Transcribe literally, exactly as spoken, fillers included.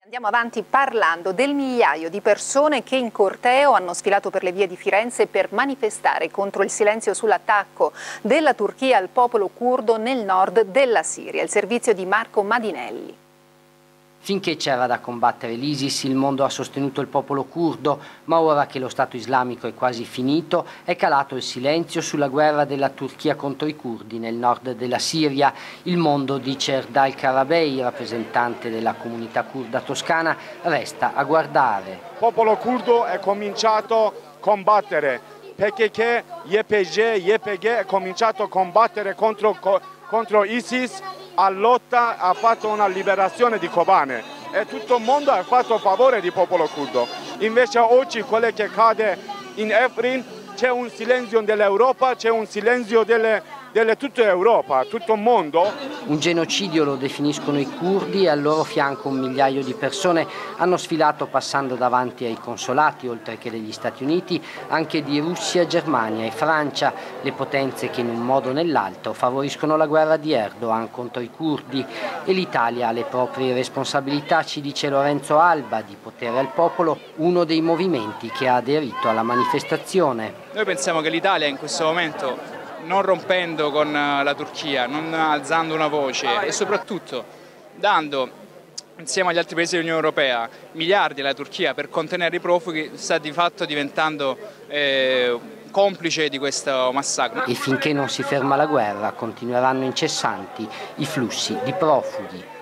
Andiamo avanti parlando del migliaio di persone che in corteo hanno sfilato per le vie di Firenze per manifestare contro il silenzio sull'attacco della Turchia al popolo curdo nel nord della Siria. Il servizio di Marco Madinelli. Finché c'era da combattere l'ISIS, il mondo ha sostenuto il popolo curdo, ma ora che lo Stato islamico è quasi finito, è calato il silenzio sulla guerra della Turchia contro i curdi nel nord della Siria. Il mondo, dice Erdal Karabey, rappresentante della comunità curda toscana, resta a guardare. Il popolo curdo è cominciato a combattere, perché Y P G, Y P G è cominciato a combattere contro, contro ISIS. A lotta ha fatto una liberazione di Kobane e tutto il mondo ha fatto a favore del popolo curdo. Invece oggi quello che cade in Afrin c'è un silenzio dell'Europa, c'è un silenzio delle, delle tutta Europa, tutto il mondo. Un genocidio lo definiscono i curdi e al loro fianco un migliaio di persone hanno sfilato passando davanti ai consolati, oltre che degli Stati Uniti, anche di Russia, Germania e Francia, le potenze che in un modo o nell'altro favoriscono la guerra di Erdogan contro i curdi. E l'Italia ha le proprie responsabilità, ci dice Lorenzo Alba, di Potere al Popolo, uno dei movimenti che ha aderito alla manifestazione. Noi pensiamo che l'Italia in questo momento, non rompendo con la Turchia, non alzando una voce e soprattutto dando insieme agli altri paesi dell'Unione Europea miliardi alla Turchia per contenere i profughi, sta di fatto diventando eh, complice di questo massacro. E finché non si ferma la guerra continueranno incessanti i flussi di profughi.